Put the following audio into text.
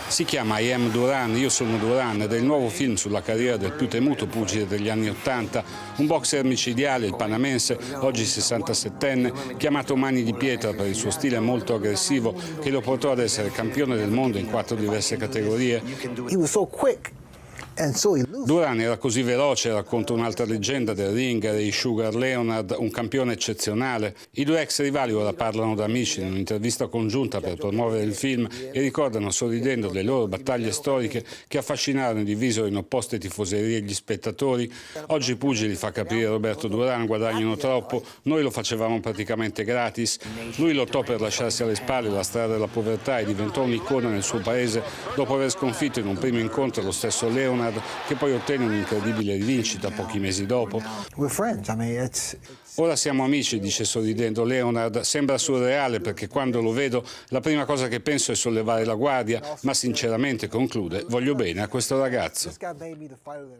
Si chiama I Am Duran, Io sono Duran, ed è il nuovo film sulla carriera del più temuto pugile degli anni '80, un boxer micidiale, il panamense, oggi 67enne, chiamato Mani di Pietra per il suo stile molto aggressivo che lo portò ad essere campione del mondo in 4 diverse categorie. Duran era così veloce, racconta un'altra leggenda del ring, Ray Sugar Leonard, un campione eccezionale. I due ex rivali ora parlano da amici in un'intervista congiunta per promuovere il film e ricordano sorridendo le loro battaglie storiche che affascinarono e divisero in opposte tifoserie gli spettatori. Oggi i pugili, fa capire Roberto Duran, guadagnano troppo, noi lo facevamo praticamente gratis. Lui lottò per lasciarsi alle spalle la strada della povertà e diventò un'icona nel suo paese dopo aver sconfitto in un primo incontro lo stesso Leonard, che poi ottenne un'incredibile rivincita pochi mesi dopo. Ora siamo amici, dice sorridendo Leonard. Sembra surreale perché quando lo vedo la prima cosa che penso è sollevare la guardia, ma sinceramente, conclude, voglio bene a questo ragazzo.